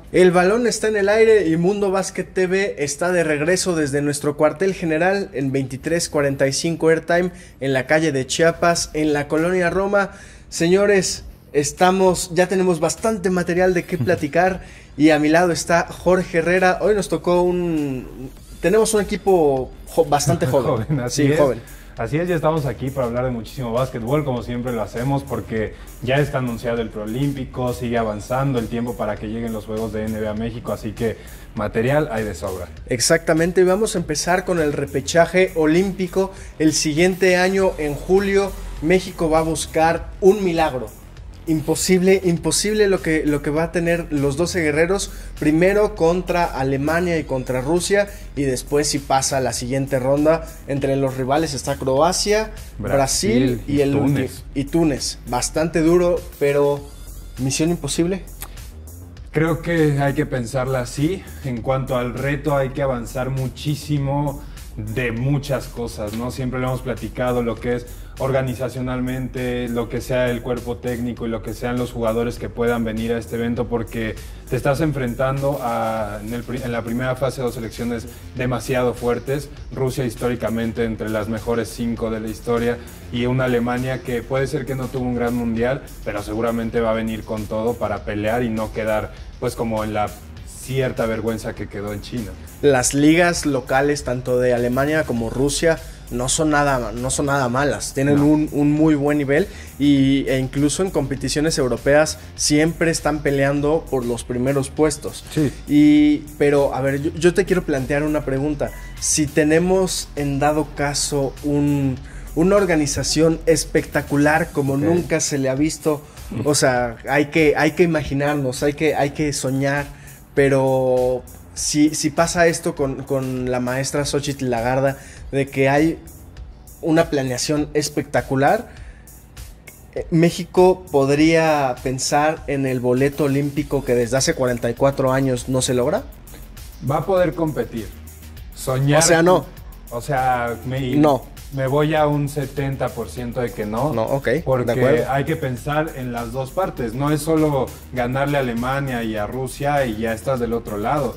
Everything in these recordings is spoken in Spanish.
El balón está en el aire y Mundo Básquet TV está de regreso desde nuestro cuartel general en 2345 Airtime en la calle de Chiapas, en la colonia Roma. Señores, ya tenemos bastante material de qué platicar y a mi lado está Jorge Herrera. Hoy nos tocó tenemos un equipo bastante joven. Joven. Así es, ya estamos aquí para hablar de muchísimo básquetbol, como siempre lo hacemos, porque ya está anunciado el preolímpico, sigue avanzando el tiempo para que lleguen los Juegos de NBA México, así que material hay de sobra. Exactamente, y vamos a empezar con el repechaje olímpico. El siguiente año, en julio, México va a buscar un milagro. Imposible lo que va a tener los 12 guerreros, primero contra Alemania y contra Rusia, y después si pasa a la siguiente ronda. Entre los rivales está Croacia, Brasil y Túnez. Bastante duro, pero ¿misión imposible? Creo que hay que pensarla así. En cuanto al reto, hay que avanzar muchísimo de muchas cosas, ¿no? Siempre lo hemos platicado, lo que es organizacionalmente, lo que sea el cuerpo técnico y lo que sean los jugadores que puedan venir a este evento, porque te estás enfrentando en la primera fase 2 selecciones demasiado fuertes. Rusia históricamente entre las mejores 5 de la historia, y una Alemania que puede ser que no tuvo un gran mundial, pero seguramente va a venir con todo para pelear y no quedar pues como en la cierta vergüenza que quedó en China. Las ligas locales, tanto de Alemania como Rusia, no son nada malas, tienen un muy buen nivel, e incluso en competiciones europeas siempre están peleando por los primeros puestos. Sí. Pero a ver, yo te quiero plantear una pregunta. Si tenemos en dado caso una organización espectacular como nunca se le ha visto, o sea, hay que imaginarnos, hay que soñar, pero si pasa esto con la maestra Xóchitl Lagarda, de que hay una planeación espectacular, México podría pensar en el boleto olímpico que desde hace 44 años no se logra. Va a poder competir. Soñar. O sea, no. O sea, me voy a un 70% de que no. No, ok. Porque hay que pensar en las dos partes. No es solo ganarle a Alemania y a Rusia y ya estás del otro lado.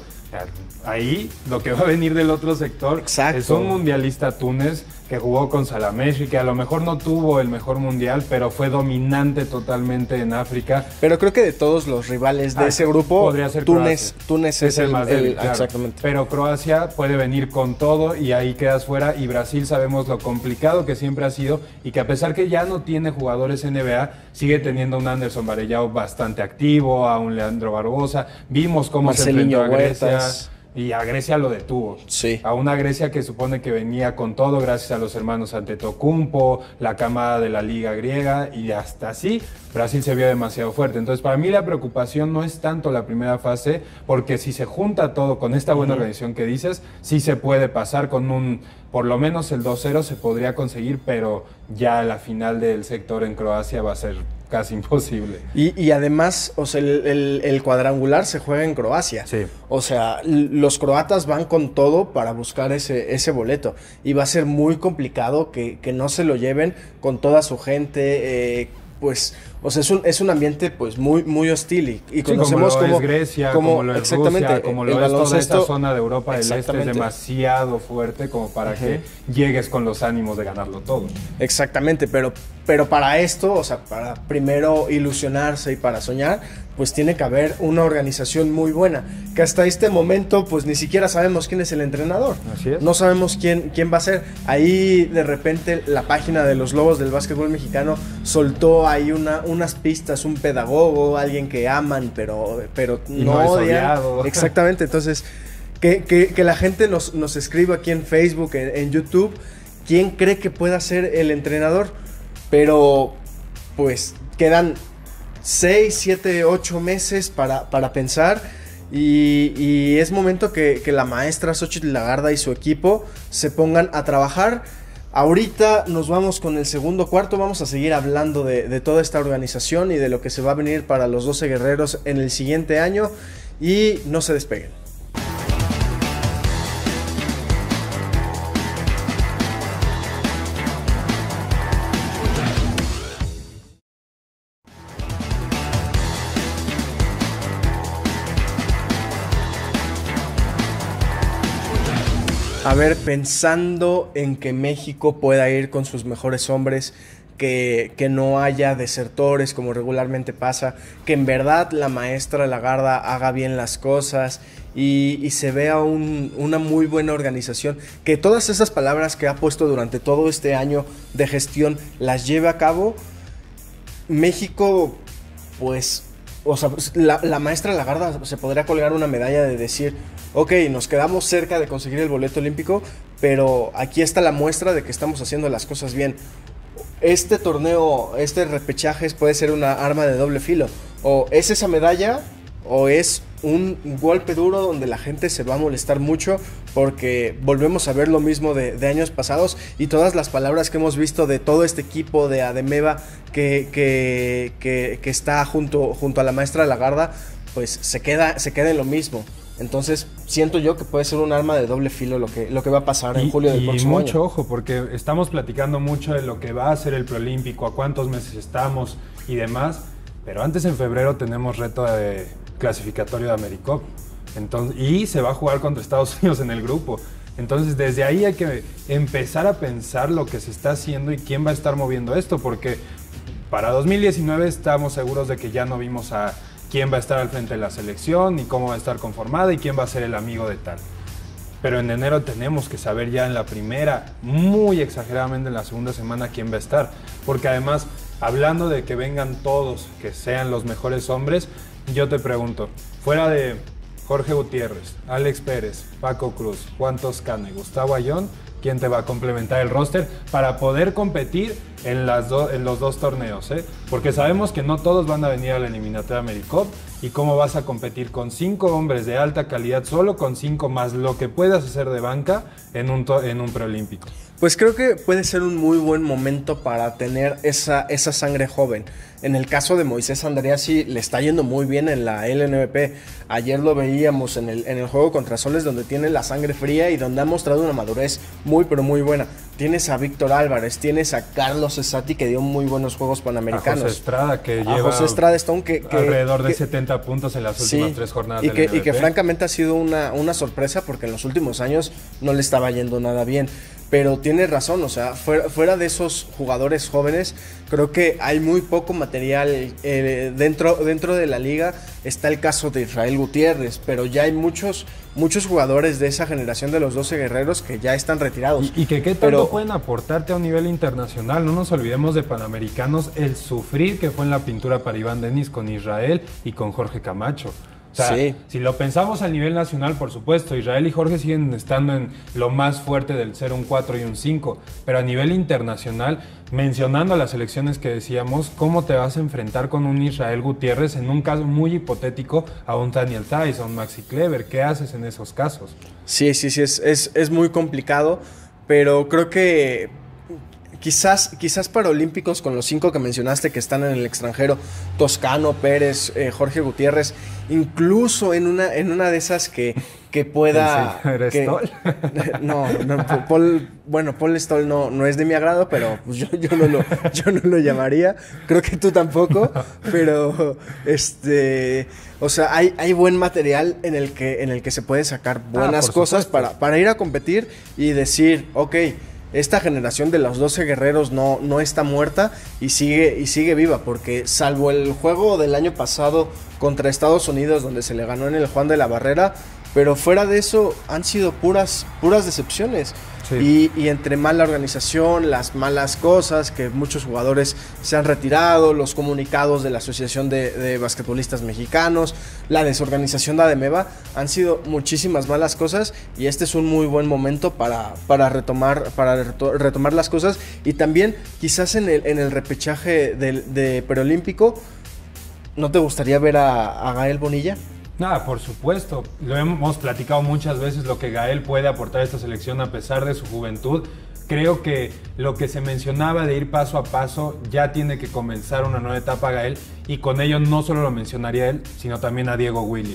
Ahí lo que va a venir del otro sector. Exacto. Es un mundialista Túnez que jugó con Salamé, que a lo mejor no tuvo el mejor mundial, pero fue dominante totalmente en África. Pero creo que de todos los rivales de ese grupo, podría ser Túnez es el más débil, claro. Exactamente. Pero Croacia puede venir con todo y ahí quedas fuera. Y Brasil sabemos lo complicado que siempre ha sido, y que a pesar que ya no tiene jugadores NBA, sigue teniendo un Anderson Varejão bastante activo, a un Leandro Barbosa. Vimos cómo se enfrentó a Grecia. Y a Grecia lo detuvo. Sí. A una Grecia que supone que venía con todo gracias a los hermanos Antetokounmpo, la camada de la liga griega, y hasta así Brasil se vio demasiado fuerte. Entonces, para mí la preocupación no es tanto la primera fase, porque si se junta todo con esta buena organización que dices, sí se puede pasar con por lo menos el 2-0 se podría conseguir, pero ya la final del sector en Croacia va a ser casi imposible. Y además, o sea, el cuadrangular se juega en Croacia. Sí. O sea, los croatas van con todo para buscar ese boleto. Y va a ser muy complicado que no se lo lleven con toda su gente. Pues, o sea, es un ambiente pues muy hostil. Y conocemos como lo es Grecia, como lo es Rusia, como lo es toda esta zona de Europa del Este, es demasiado fuerte como para que llegues con los ánimos de ganarlo todo. Exactamente, pero para esto, o sea, para primero ilusionarse y para soñar, pues tiene que haber una organización muy buena, que hasta este momento pues ni siquiera sabemos quién es el entrenador. Así es. No sabemos quién va a ser. Ahí de repente la página de los Lobos del Básquetbol Mexicano soltó ahí unas pistas, un pedagogo, alguien que aman, pero no odian. Exactamente, entonces que la gente nos escriba aquí en Facebook, en YouTube, quién cree que pueda ser el entrenador. Pero pues quedan 6, 7, 8 meses para pensar, y es momento que la maestra Xóchitl Lagarda y su equipo se pongan a trabajar. Ahorita nos vamos con el segundo cuarto, vamos a seguir hablando de toda esta organización y de lo que se va a venir para los 12 guerreros en el siguiente año, y no se despeguen. A ver, pensando en que México pueda ir con sus mejores hombres, que no haya desertores como regularmente pasa, que en verdad la maestra Lagarda haga bien las cosas y se vea una muy buena organización, que todas esas palabras que ha puesto durante todo este año de gestión las lleve a cabo. México, pues, o sea, la maestra Lagarda se podría colgar una medalla de decir, ok, nos quedamos cerca de conseguir el boleto olímpico, pero aquí está la muestra de que estamos haciendo las cosas bien. Este torneo, este repechaje puede ser una arma de doble filo. O es esa medalla, o es un golpe duro donde la gente se va a molestar mucho porque volvemos a ver lo mismo de años pasados, y todas las palabras que hemos visto de todo este equipo de ADEMEVA que está junto a la maestra Lagarda, pues se queda en lo mismo. Entonces siento yo que puede ser un arma de doble filo lo que va a pasar en julio del próximo año. Y mucho ojo, porque estamos platicando mucho de lo que va a ser el preolímpico, a cuántos meses estamos y demás, pero antes en febrero tenemos reto de clasificatorio de AmeriCup, entonces, y se va a jugar contra Estados Unidos en el grupo. Entonces desde ahí hay que empezar a pensar lo que se está haciendo y quién va a estar moviendo esto, porque para 2019 estamos seguros de que ya no vimos a quién va a estar al frente de la selección, y cómo va a estar conformada, y quién va a ser el amigo de tal. Pero en enero tenemos que saber ya en la primera, muy exageradamente en la segunda semana, quién va a estar. Porque además, hablando de que vengan todos, que sean los mejores hombres, yo te pregunto, fuera de Jorge Gutiérrez, Alex Pérez, Paco Cruz, Juan Toscano y Gustavo Ayón, ¿quién te va a complementar el roster para poder competir en los dos torneos? Porque sabemos que no todos van a venir a la eliminatoria AmeriCup, y cómo vas a competir con 5 hombres de alta calidad, solo con 5 más lo que puedas hacer de banca en un preolímpico. Pues creo que puede ser un muy buen momento para tener esa sangre joven. En el caso de Moisés Andreassi le está yendo muy bien en la LNVP. Ayer lo veíamos en el juego contra Soles, donde tiene la sangre fría y donde ha mostrado una madurez muy pero muy buena. Tienes a Víctor Álvarez, tienes a Carlos Cesati, que dio muy buenos juegos panamericanos. A José Estrada, que lleva José Estrada Stone, que alrededor de 70 puntos en las últimas 3 jornadas del LNVP. Y que francamente ha sido una sorpresa, porque en los últimos años no le estaba yendo nada bien. Pero tienes razón, o sea, fuera de esos jugadores jóvenes, creo que hay muy poco material dentro de la liga. Está el caso de Israel Gutiérrez, pero ya hay muchos jugadores de esa generación de los 12 guerreros que ya están retirados. Y que qué tanto pueden aportarte a un nivel internacional. No nos olvidemos de Panamericanos, el sufrir que fue en la pintura para Iván Denis con Israel y con Jorge Camacho. O sea, sí, si lo pensamos a nivel nacional, por supuesto, Israel y Jorge siguen estando en lo más fuerte del ser un 4 y un 5, pero a nivel internacional, mencionando a las selecciones que decíamos, ¿cómo te vas a enfrentar con un Israel Gutiérrez en un caso muy hipotético a un Daniel Theis, a un Maxi Kleber? ¿Qué haces en esos casos? Sí, es muy complicado, pero creo que quizás para olímpicos, con los 5 que mencionaste que están en el extranjero, Toscano, Pérez, Jorge Gutiérrez, incluso en una de esas que pueda... ¿Eres Stoll? No, Paul Stoll no es de mi agrado, pero pues yo no lo llamaría. Creo que tú tampoco, pero o sea, hay buen material en el que se puede sacar buenas cosas para ir a competir y decir, ok, esta generación de los 12 guerreros no está muerta y sigue viva, porque salvo el juego del año pasado contra Estados Unidos, donde se le ganó en el Juan de la Barrera, pero fuera de eso han sido puras decepciones. Sí. Y entre mala organización, las malas cosas, que muchos jugadores se han retirado, los comunicados de la Asociación de Basquetbolistas Mexicanos, la desorganización de ADEMEVA, han sido muchísimas malas cosas, y este es un muy buen momento para retomar las cosas. Y también quizás en el repechaje de preolímpico, ¿no te gustaría ver a Gael Bonilla? Nada, por supuesto. Lo hemos platicado muchas veces, lo que Gael puede aportar a esta selección a pesar de su juventud. Creo que lo que se mencionaba de ir paso a paso, ya tiene que comenzar una nueva etapa Gael, y con ello no solo lo mencionaría él, sino también a Diego Willis.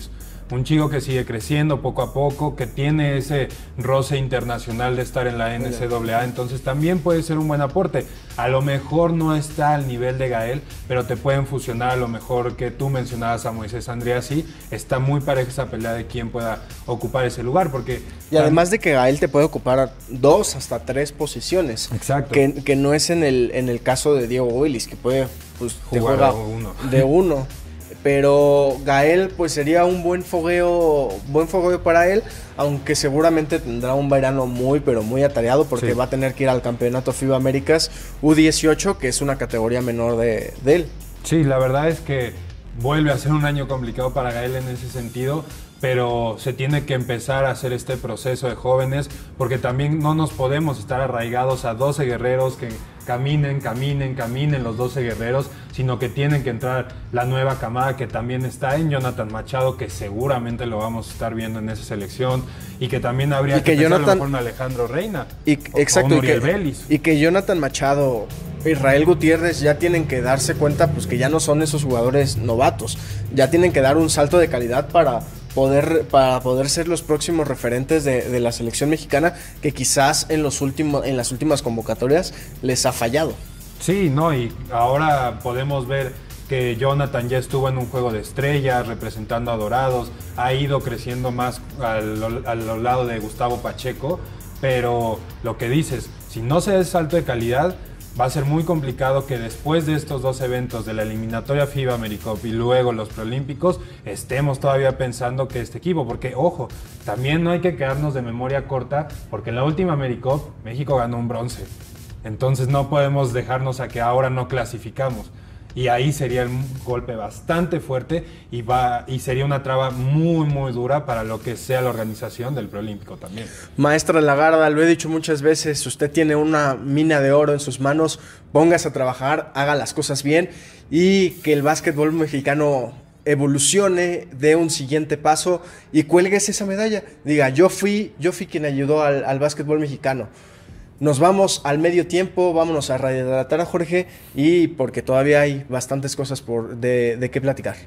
un chico que sigue creciendo poco a poco, que tiene ese roce internacional de estar en la NCAA, entonces también puede ser un buen aporte. A lo mejor no está al nivel de Gael, pero te pueden fusionar. A lo mejor que tú mencionabas a Moisés Andriassi, está muy pareja esa pelea de quién pueda ocupar ese lugar, porque... Y además de que Gael te puede ocupar 2 hasta 3 posiciones. Exacto. Que no es en el caso de Diego Willis, que puede, pues, jugar te juega de uno. Pero Gael, pues, sería un buen fogueo para él, aunque seguramente tendrá un verano muy, pero muy atareado, porque va a tener que ir al campeonato FIBA Américas U18, que es una categoría menor de él. Sí, la verdad es que vuelve a ser un año complicado para Gael en ese sentido, pero se tiene que empezar a hacer este proceso de jóvenes, porque también no nos podemos estar arraigados a 12 guerreros que caminen los 12 guerreros, sino que tienen que entrar la nueva camada que también está en Jonathan Machado, que seguramente lo vamos a estar viendo en esa selección, y que también habría que pensar a lo mejor en Alejandro Reina o un Uriel Vélez. Y que Jonathan Machado, Israel Gutiérrez ya tienen que darse cuenta, pues, que ya no son esos jugadores novatos, ya tienen que dar un salto de calidad para poder ser los próximos referentes de la selección mexicana, que quizás en las últimas convocatorias les ha fallado. Sí, no, y ahora podemos ver que Jonathan ya estuvo en un juego de estrellas representando a Dorados, ha ido creciendo más al lado de Gustavo Pacheco, pero lo que dices, si no se da ese salto de calidad, va a ser muy complicado que después de estos 2 eventos de la eliminatoria FIBA AmeriCup y luego los preolímpicos estemos todavía pensando que este equipo, porque ojo, también no hay que quedarnos de memoria corta, porque en la última AmeriCup México ganó un bronce, entonces no podemos dejarnos a que ahora no clasificamos. Y ahí sería un golpe bastante fuerte y sería una traba muy, muy dura para lo que sea la organización del preolímpico también. Maestra Lagarda, lo he dicho muchas veces, usted tiene una mina de oro en sus manos, póngase a trabajar, haga las cosas bien y que el básquetbol mexicano evolucione, dé un siguiente paso y cuelgues esa medalla. Diga, yo fui quien ayudó al básquetbol mexicano. Nos vamos al medio tiempo, vámonos a rehidratar a Jorge, y porque todavía hay bastantes cosas de qué platicar.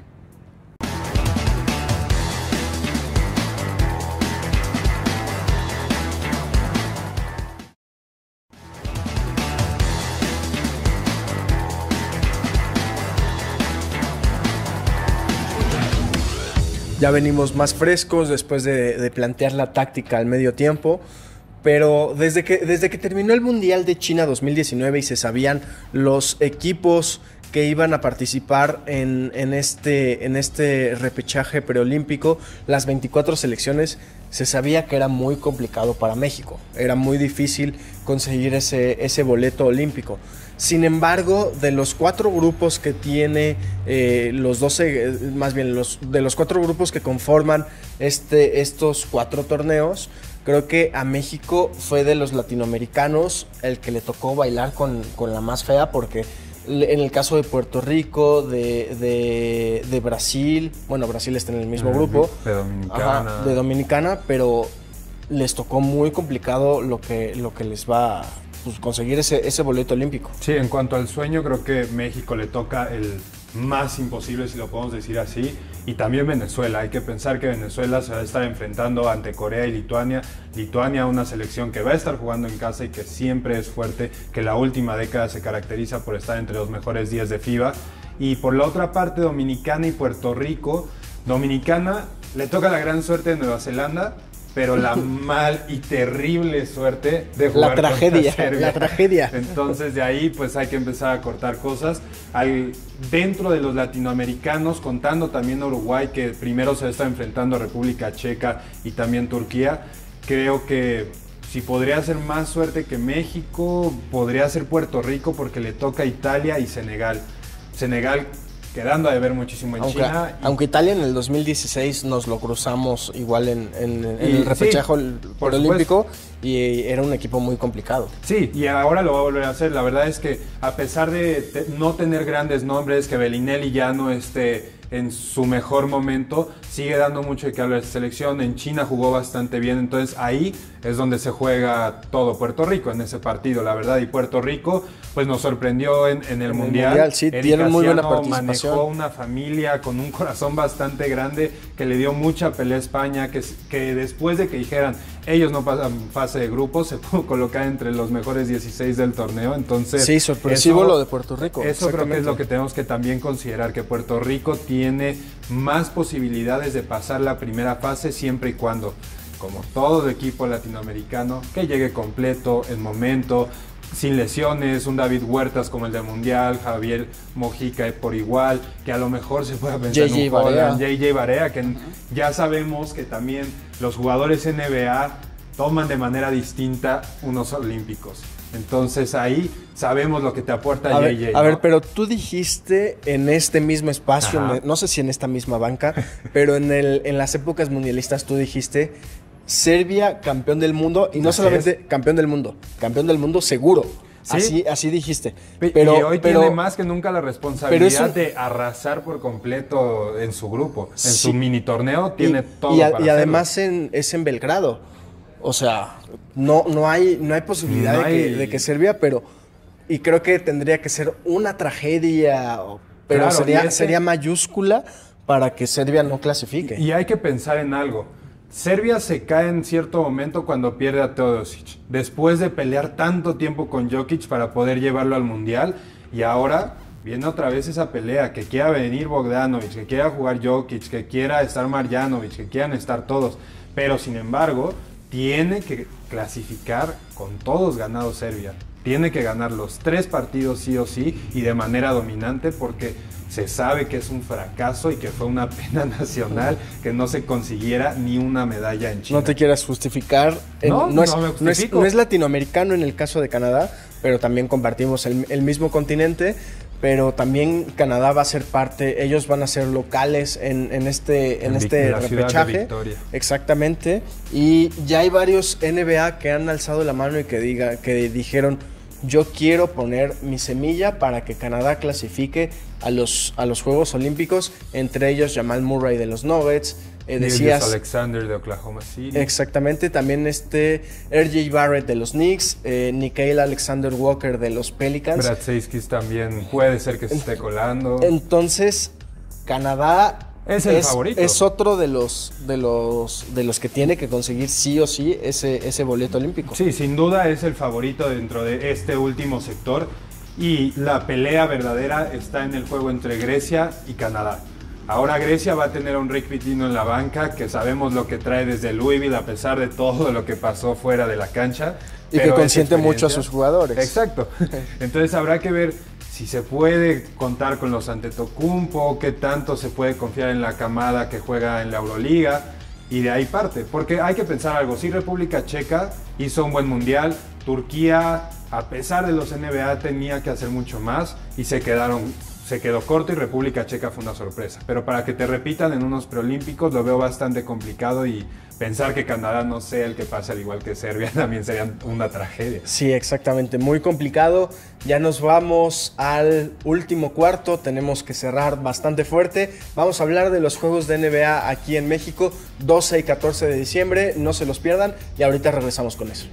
Ya venimos más frescos después de plantear la táctica al medio tiempo. Pero desde que terminó el Mundial de China 2019 y se sabían los equipos que iban a participar en este repechaje preolímpico, las 24 selecciones, se sabía que era muy complicado para México. Era muy difícil conseguir ese boleto olímpico. Sin embargo, de los 4 grupos que tiene de los 4 grupos que conforman estos 4 torneos, creo que a México fue de los latinoamericanos el que le tocó bailar con la más fea, porque en el caso de Puerto Rico, de Brasil, bueno, Brasil está en el mismo grupo. De Dominicana. Ajá, de Dominicana, pero les tocó muy complicado lo que les va a conseguir ese boleto olímpico. Sí, en cuanto al sueño, creo que México le toca el más imposible, si lo podemos decir así, y también Venezuela. Hay que pensar que Venezuela se va a estar enfrentando ante Corea y Lituania. Lituania, una selección que va a estar jugando en casa y que siempre es fuerte, que la última década se caracteriza por estar entre los mejores 10 de FIBA. Y por la otra parte, Dominicana y Puerto Rico. Dominicana le toca la gran suerte de Nueva Zelanda, pero la mal y terrible suerte de jugar contra Serbia. La tragedia. Entonces de ahí pues hay que empezar a cortar cosas. Dentro de los latinoamericanos, contando también a Uruguay, que primero se está enfrentando a República Checa y también Turquía, creo que si podría ser más suerte que México, podría ser Puerto Rico, porque le toca a Italia y Senegal. Senegal quedando a deber muchísimo en China. Aunque Italia en el 2016 nos lo cruzamos igual en el repechaje olímpico, y era un equipo muy complicado. Sí, y ahora lo va a volver a hacer. La verdad es que a pesar de no tener grandes nombres, que Bellinelli ya no esté en su mejor momento, sigue dando mucho de que hablar de esta selección. En China jugó bastante bien, entonces ahí es donde se juega todo Puerto Rico en ese partido, la verdad. Y Puerto Rico pues nos sorprendió en el Mundial. Sí, dieron muy buena participación. Manejó una familia con un corazón bastante grande que le dio mucha pelea a España, que después de que dijeran ellos no pasan fase de grupos, se pudo colocar entre los mejores 16 del torneo. Entonces, sí, sorpresivo lo de Puerto Rico. Eso creo que es lo que tenemos que también considerar, que Puerto Rico tiene más posibilidades de pasar la primera fase siempre y cuando, como todo equipo latinoamericano, que llegue completo, en momento, sin lesiones, un David Huertas como el del Mundial, Javier Mojica por igual, que a lo mejor se pueda pensar en un Holland, JJ Barea, que ya sabemos que también los jugadores NBA toman de manera distinta unos olímpicos. Entonces ahí sabemos lo que te aporta JJ. A ver, pero tú dijiste en este mismo espacio, no sé si en esta misma banca, pero en las épocas mundialistas tú dijiste Serbia campeón del mundo, y no solamente campeón del mundo seguro. ¿Sí? Así dijiste. Pero y hoy tiene más que nunca la responsabilidad de arrasar por completo en su grupo. En su mini torneo tiene todo para hacerlo. Y además es en Belgrado. O sea, no hay posibilidad de que Serbia, y creo que tendría que ser una tragedia, pero claro, sería mayúscula para que Serbia no clasifique. Y hay que pensar en algo. Serbia se cae en cierto momento cuando pierde a Teodosic, después de pelear tanto tiempo con Jokic para poder llevarlo al Mundial, y ahora viene otra vez esa pelea, que quiera venir Bogdanovic, que quiera jugar Jokic, que quiera estar Marjanovic, que quieran estar todos, pero sin embargo tiene que clasificar con todos ganados Serbia, tiene que ganar los 3 partidos sí o sí y de manera dominante, porque se sabe que es un fracaso y que fue una pena nacional que no se consiguiera ni una medalla en China. No te quieras justificar. No es latinoamericano en el caso de Canadá, pero también compartimos el mismo continente. Pero también Canadá va a ser parte, ellos van a ser locales en este repechaje. Exactamente. Y ya hay varios NBA que han alzado la mano y que dijeron: yo quiero poner mi semilla para que Canadá clasifique a los Juegos Olímpicos, entre ellos Jamal Murray de los Nuggets, decías Alexander de Oklahoma City. Exactamente, también RJ Barrett de los Knicks, Nickeil Alexander Walker de los Pelicans. Brad Seiskis también puede ser que se esté colando. Entonces, Canadá es el favorito. Es otro de los que tiene que conseguir sí o sí ese boleto olímpico. Sí, sin duda es el favorito dentro de este último sector, y la pelea verdadera está en el juego entre Grecia y Canadá. Ahora Grecia va a tener a un Rick Pitino en la banca, que sabemos lo que trae desde Louisville a pesar de todo lo que pasó fuera de la cancha. Y que consiente mucho a sus jugadores. Exacto. Entonces habrá que ver si se puede contar con los Antetokounmpo, qué tanto se puede confiar en la camada que juega en la Euroliga, y de ahí parte. Porque hay que pensar algo, si República Checa hizo un buen mundial, Turquía, a pesar de los NBA, tenía que hacer mucho más y se quedó corto, y República Checa fue una sorpresa. Pero para que te repitan en unos preolímpicos lo veo bastante complicado, y pensar que Canadá no sea el que pase al igual que Serbia también sería una tragedia. Sí, exactamente, muy complicado. Ya nos vamos al último cuarto, tenemos que cerrar bastante fuerte. Vamos a hablar de los juegos de NBA aquí en México, 12 y 14 de diciembre, no se los pierdan, y ahorita regresamos con eso.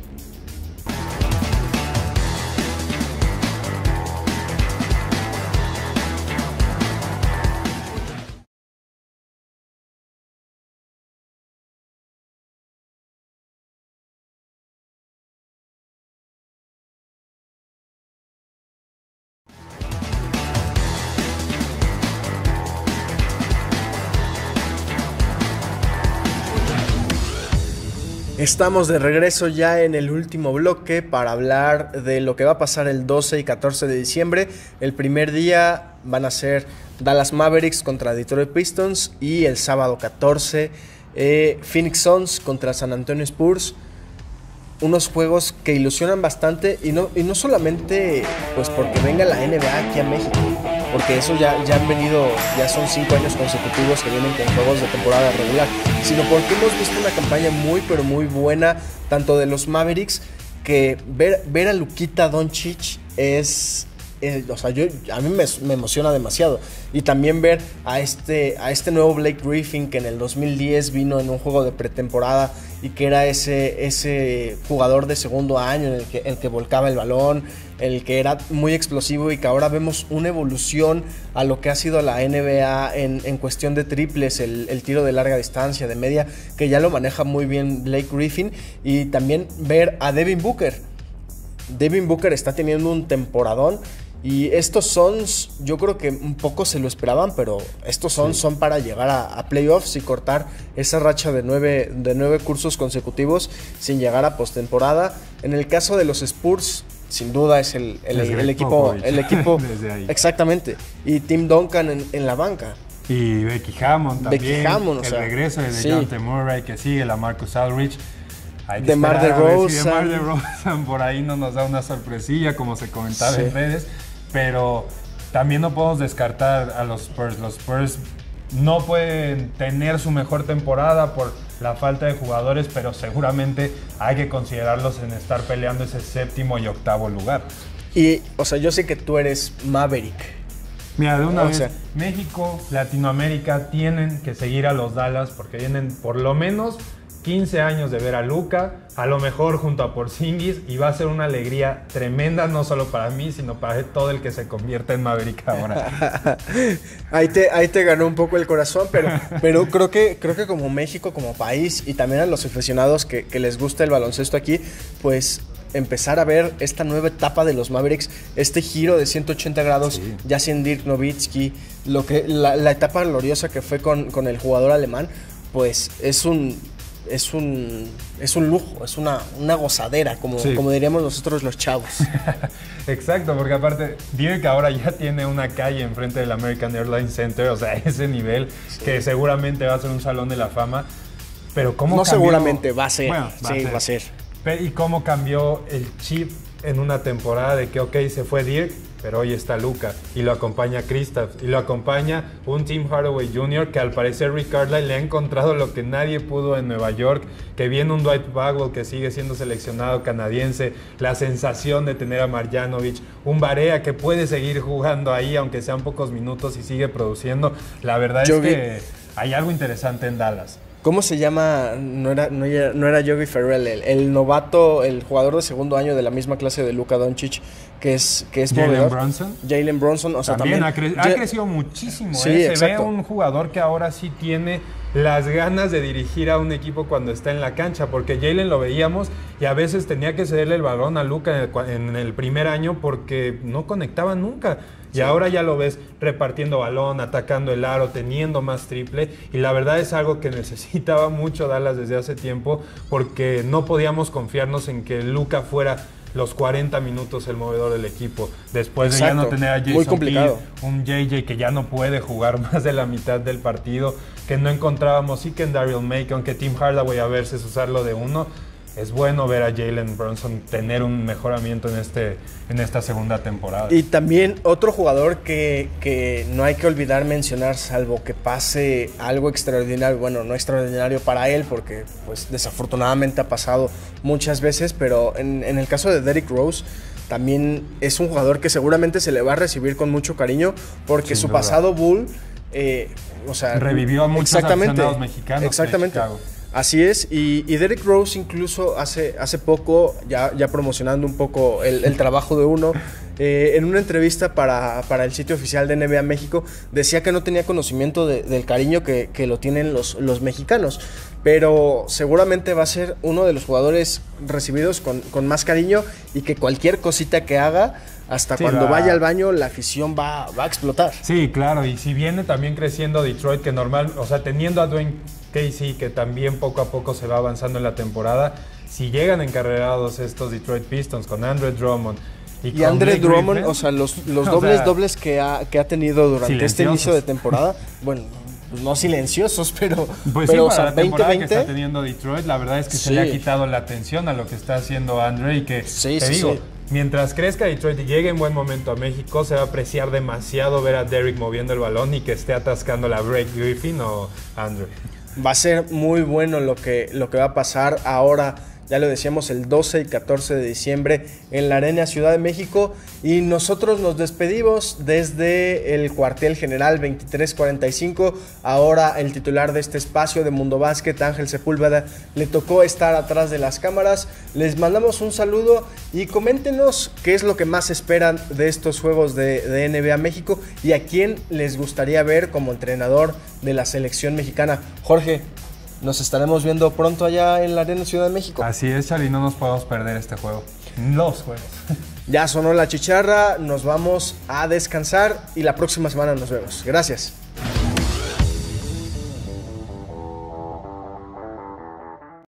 Estamos de regreso ya en el último bloque para hablar de lo que va a pasar el 12 y 14 de diciembre. El primer día van a ser Dallas Mavericks contra Detroit Pistons, y el sábado 14 Phoenix Suns contra San Antonio Spurs. Unos juegos que ilusionan bastante, y no solamente pues porque venga la NBA aquí a México, porque eso ya han venido, ya son 5 años consecutivos que vienen con juegos de temporada regular, sino porque hemos visto una campaña muy pero muy buena, tanto de los Mavericks, que ver a Luka Doncic es o sea, a mí me emociona demasiado. Y también ver a este nuevo Blake Griffin, que en el 2010 vino en un juego de pretemporada y que era ese jugador de segundo año, el que volcaba el balón, el que era muy explosivo, y que ahora vemos una evolución a lo que ha sido la NBA en cuestión de triples, el tiro de larga distancia, de media, que ya lo maneja muy bien Blake Griffin. Y también ver a Devin Booker. Devin Booker está teniendo un temporadón. Y estos Suns, yo creo que un poco se lo esperaban, pero estos Suns son para llegar a playoffs y cortar esa racha de 9 cursos consecutivos sin llegar a postemporada. En el caso de los Spurs, sin duda es el equipo. Desde ahí. Exactamente. Y Tim Duncan en la banca. Y Becky Hammond también. El regreso de DeJounte Murray, que sigue, la Marcus Aldridge. DeMar DeRozan. DeMar DeRozan por ahí no nos da una sorpresilla, como se comentaba en redes. Pero también no podemos descartar a los Spurs. Los Spurs no pueden tener su mejor temporada por la falta de jugadores, pero seguramente hay que considerarlos en estar peleando ese 7º y 8º lugar. Y, o sea, yo sé que tú eres Maverick. Mira, de una vez, México, Latinoamérica tienen que seguir a los Dallas porque vienen por lo menos 15 años de ver a Luka, a lo mejor junto a Porzingis, y va a ser una alegría tremenda, no solo para mí, sino para todo el que se convierta en Maverick ahora. Ahí te ganó un poco el corazón, pero creo que como México, como país, y también a los aficionados que les gusta el baloncesto aquí, pues empezar a ver esta nueva etapa de los Mavericks, este giro de 180 grados, ya sin Dirk Nowitzki, la etapa gloriosa que fue con el jugador alemán, pues es un lujo, es una gozadera, como diríamos nosotros los chavos. Exacto, porque aparte, Dirk ahora ya tiene una calle enfrente del American Airlines Center, o sea, ese nivel que seguramente va a ser un salón de la fama. Pero cómo cambió, seguramente va a ser, va a ser. Y cómo cambió el chip en una temporada de que, se fue Dirk, pero hoy está Luka, y lo acompaña Kristaps, y lo acompaña un Tim Hardaway Jr. que al parecer Rick Carlisle le ha encontrado lo que nadie pudo en Nueva York, que viene un Dwight Bagwell que sigue siendo seleccionado canadiense, la sensación de tener a Marjanovic, un Barea que puede seguir jugando ahí aunque sean pocos minutos y sigue produciendo. La verdad es que hay algo interesante en Dallas. ¿Cómo se llama? No era Yogi Ferrell, el novato, el jugador de segundo año de la misma clase de Luka Doncic, que es Jalen Brunson. Jalen Brunson, o sea, también ha crecido muchísimo. Se ve un jugador que ahora sí tiene las ganas de dirigir a un equipo cuando está en la cancha, porque Jalen lo veíamos y a veces tenía que cederle el balón a Luka en el primer año porque no conectaba nunca. Y ahora ya lo ves repartiendo balón, atacando el aro, teniendo más triple. Y la verdad es algo que necesitaba mucho Dallas desde hace tiempo, porque no podíamos confiarnos en que Luka fuera los 40 minutos el movedor del equipo. Después de ya no tener a Jason Kidd, un JJ que ya no puede jugar más de la mitad del partido, que no encontrábamos y que en Daryl Macon, que Tim Hardaway a veces usarlo de uno. Es bueno ver a Jalen Brunson tener un mejoramiento en esta segunda temporada. Y también otro jugador que no hay que olvidar mencionar, salvo que pase algo extraordinario, bueno, no extraordinario para él, porque pues desafortunadamente ha pasado muchas veces, pero en el caso de Derrick Rose, también es un jugador que seguramente se le va a recibir con mucho cariño, porque su pasado Bull, revivió a muchos aficionados mexicanos. Exactamente. Así es, y Derrick Rose incluso hace poco, ya promocionando un poco el trabajo de uno, en una entrevista para el sitio oficial de NBA México, decía que no tenía conocimiento del cariño que lo tienen los mexicanos, pero seguramente va a ser uno de los jugadores recibidos con más cariño, y que cualquier cosita que haga, hasta cuando vaya al baño, la afición va a explotar. Sí, claro, y si viene también creciendo Detroit, que teniendo a Dwayne Casey, que también poco a poco se va avanzando en la temporada, si llegan encarrerados estos Detroit Pistons con Andre Drummond y Andre Drummond, o sea, los dobles que ha tenido durante este inicio de temporada, bueno, pues no silenciosos, pero la temporada que está teniendo Detroit, la verdad es que se le ha quitado la atención a lo que está haciendo Andre, y que mientras crezca Detroit y llegue en buen momento a México, se va a apreciar demasiado ver a Derrick moviendo el balón y que esté atascando la Blake Griffin o Andre. Va a ser muy bueno lo que va a pasar ahora ya lo decíamos, el 12 y 14 de diciembre en la Arena Ciudad de México. Y nosotros nos despedimos desde el cuartel general 2345. Ahora el titular de este espacio de Mundo Básquet, Ángel Sepúlveda, le tocó estar atrás de las cámaras. Les mandamos un saludo y coméntenos qué es lo que más esperan de estos juegos de NBA México y a quién les gustaría ver como entrenador de la selección mexicana. Jorge, nos estaremos viendo pronto allá en la Arena Ciudad de México. Así es, Charly, no nos podemos perder este juego. Los juegos. Ya sonó la chicharra, nos vamos a descansar y la próxima semana nos vemos. Gracias.